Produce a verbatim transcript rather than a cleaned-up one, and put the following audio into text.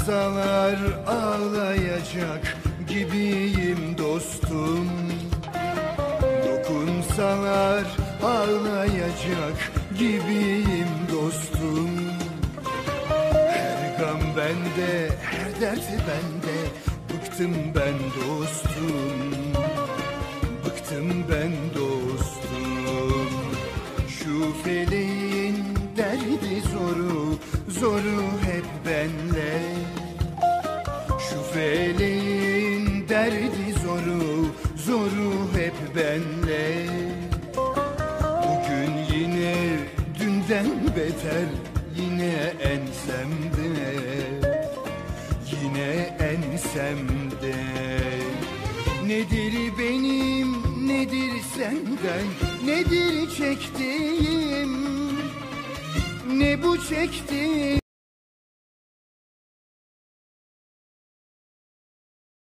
Dokunsalar ağlayacak gibiyim dostum. Dokunsalar ağlayacak gibiyim dostum. Her gam bende, her dert bende. Bıktım ben dostum. Bıktım ben dostum. Şu feleğin derdi zoru, zoru hep benle. Şu feleğin derdi zoru, zoru hep benle. Bugün yine dünden beter, yine ensemde, yine ensemde. Nedir benim, nedir senden, nedir çektiğim, ne bu çektiğim?